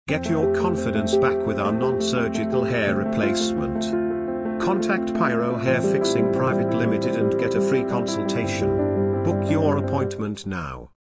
Get your confidence back with our non-surgical hair replacement. Contact Pyro Hair Fixing Private Limited and get a free consultation. Book your appointment now.